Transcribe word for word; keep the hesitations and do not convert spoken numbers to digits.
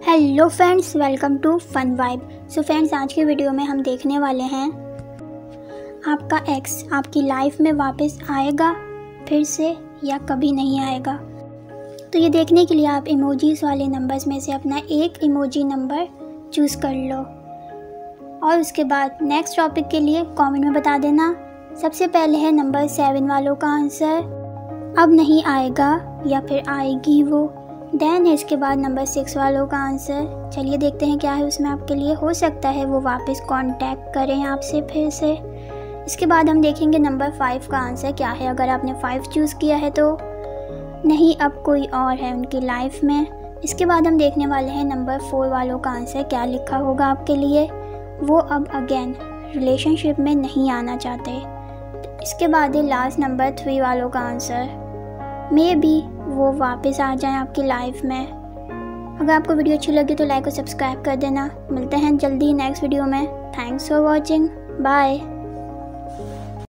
Hello friends, welcome to fun vibe. So friends, आज के video में हम देखने वाले हैं आपका एक्स आपकी लाइफ में वापस आएगा फिर से या कभी नहीं आएगा। तो ये देखने के लिए आप इमोजीज वाले नंबर्स में से अपना एक इमोजी नंबर चूज़ कर लो और उसके बाद नेक्स्ट टॉपिक के लिए कमेंट में बता देना। सबसे पहले है नंबर सेवन वालों का आंसर, अब नहीं आएगा या फिर आएगी वो। देन है इसके बाद नंबर सिक्स वालों का आंसर। चलिए देखते हैं क्या है उसमें आपके लिए। हो सकता है वो वापस कांटेक्ट करें आपसे फिर से। इसके बाद हम देखेंगे नंबर फाइव का आंसर क्या है। अगर आपने फाइव चूज़ किया है तो नहीं, अब कोई और है उनकी लाइफ में। इसके बाद हम देखने वाले हैं नंबर फोर वालों का आंसर क्या लिखा होगा आपके लिए। वो अब अगेन रिलेशनशिप में नहीं आना चाहते। इसके बाद है लास्ट नंबर थ्री वालों का आंसर, मे बी वो वापस आ जाएं आपकी लाइफ में। अगर आपको वीडियो अच्छी लगी तो लाइक और सब्सक्राइब कर देना। मिलते हैं जल्दी नेक्स्ट वीडियो में। Thanks for watching, bye.